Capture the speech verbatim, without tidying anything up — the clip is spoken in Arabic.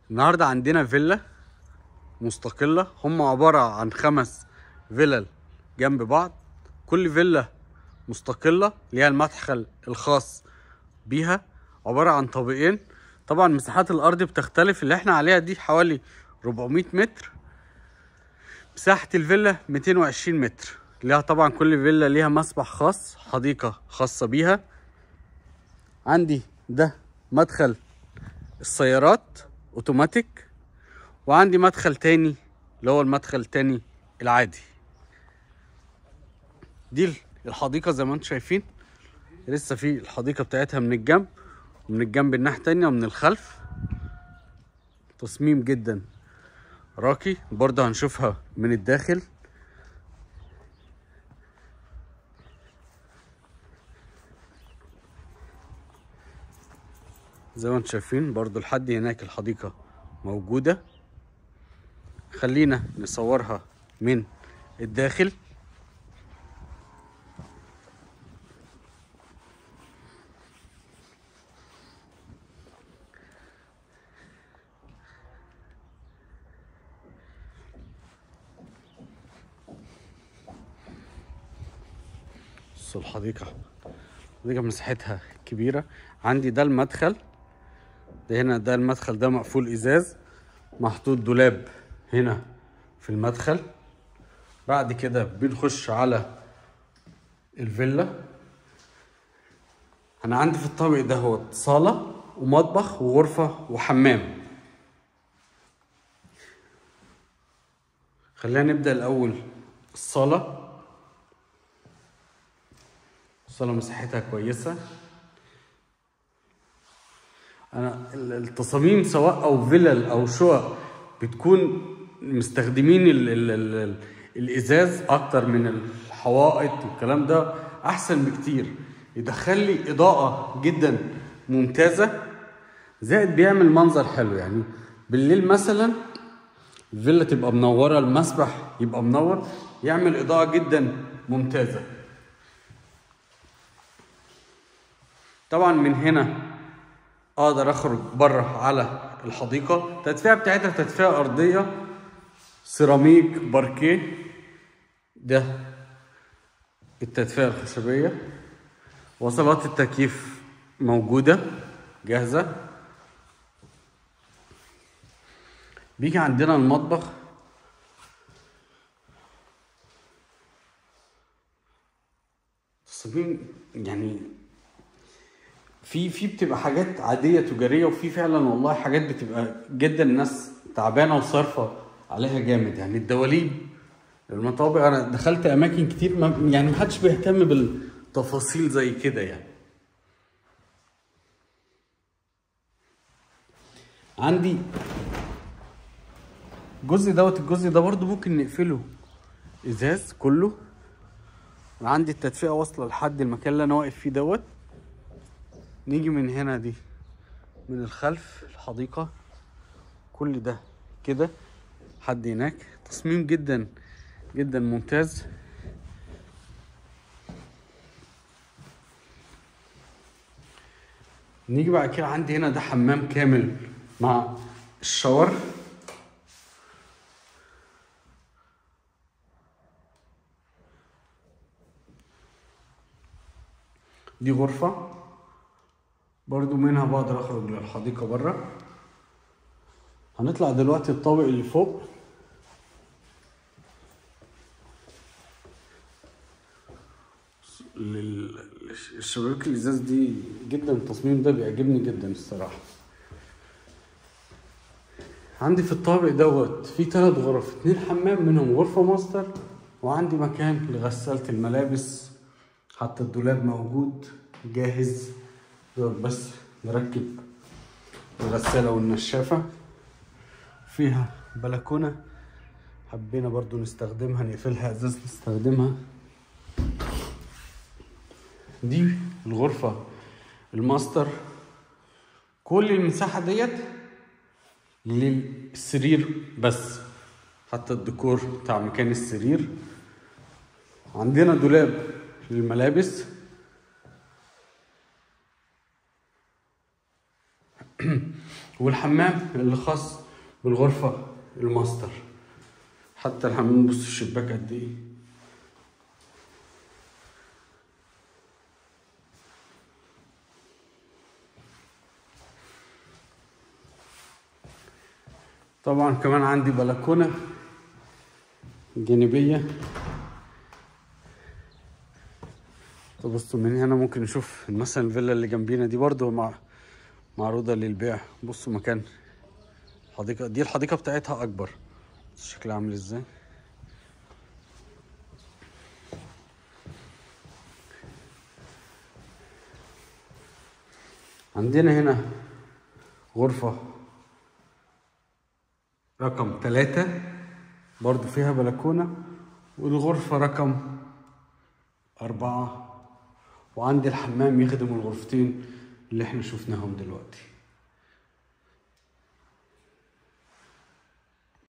النهارده عندنا فيلا مستقلة، هم عبارة عن خمس فيلل جنب بعض. كل فيلا مستقلة ليها المدخل الخاص بيها، عبارة عن طابقين. طبعا مساحات الأرض بتختلف، اللي احنا عليها دي حوالي أربعمية متر، مساحة الفيلا ميتين وعشرين متر. ليها طبعا كل فيلا ليها مسبح خاص، حديقة خاصة بيها. عندي ده مدخل السيارات اوتوماتيك، وعندي مدخل تاني اللي هو المدخل التاني العادي. دي الحديقة زي ما انتم شايفين، لسه في الحديقة بتاعتها من الجنب ومن الجنب الناحية التانية ومن الخلف. تصميم جدا راقي، برضه هنشوفها من الداخل. زي ما انتم شايفين برضه لحد هناك الحديقة موجودة. خلينا نصورها من الداخل. بصوا الحديقة، الحديقة مساحتها كبيرة. عندي ده المدخل ده هنا، ده المدخل ده مقفول ازاز، محطوط دولاب هنا في المدخل. بعد كده بنخش على الفيلا. انا عندي في الطابق ده هو صالة ومطبخ وغرفة وحمام. خلينا نبدأ الاول الصالة. الصالة مساحتها كويسة. انا التصاميم سواء او فيلل او شقق بتكون مستخدمين ال ال ال الازاز اكتر من الحوائط، والكلام ده احسن بكتير، يدخل لي اضاءة جدا ممتازة، زائد بيعمل منظر حلو. يعني بالليل مثلا الفيلا تبقى منورة، المسبح يبقى منور، يعمل اضاءة جدا ممتازة. طبعا من هنا اقدر اخرج بره على الحديقه. التدفئه بتاعتها تدفئه ارضيه سيراميك باركيه، ده التدفئه الخشبيه. وصلات التكييف موجوده جاهزه. بيجي عندنا المطبخ. تصميم يعني في في بتبقى حاجات عاديه تجاريه، وفي فعلا والله حاجات بتبقى جدا الناس تعبانه وصارفه عليها جامد. يعني الدواليب، المطابق، انا دخلت اماكن كتير ما يعني محدش بيهتم بالتفاصيل زي كده. يعني عندي الجزء دوت الجزء ده برضو ممكن نقفله ازاز كله. عندي التدفئه واصله لحد المكان اللي انا واقف فيه دوت. نيجي من هنا دي من الخلف الحديقه، كل ده كده لحد هناك. تصميم جدا جدا ممتاز. نيجي بعد كده عندي هنا ده حمام كامل مع الشاور. دي غرفة برضو منها بقدر اخرج للحديقة بره. هنطلع دلوقتي الطابق اللي فوق. الشبابيك الازاز دي جدا، التصميم ده بيعجبني جدا الصراحة. عندي في الطابق دوت في ثلاث غرف، اتنين حمام منهم غرفة ماستر، وعندي مكان لغسالة الملابس. حتى الدولاب موجود جاهز، بس نركب الغسالة والنشافة. فيها بلكونة حبينا برضو نستخدمها، نقفلها ازاز نستخدمها. دي الغرفة الماستر. كل المساحة ديت للسرير بس، حتى الديكور بتاع مكان السرير. عندنا دولاب للملابس. والحمام اللي خاص بالغرفة الماستر. حتى الحمام بص الشباك قد ايه. طبعا كمان عندي بلكونة جانبية. تبصوا من هنا ممكن نشوف مثلا الفيلا اللي جنبينا دي برضو مع معروضة للبيع. بصوا مكان الحديقة دي، الحديقة بتاعتها أكبر. شكلها عامل ازاي. عندنا هنا غرفة رقم ثلاثة برضو فيها بلكونة، والغرفة رقم أربعة، وعندي الحمام يخدم الغرفتين اللي احنا شفناهم دلوقتي.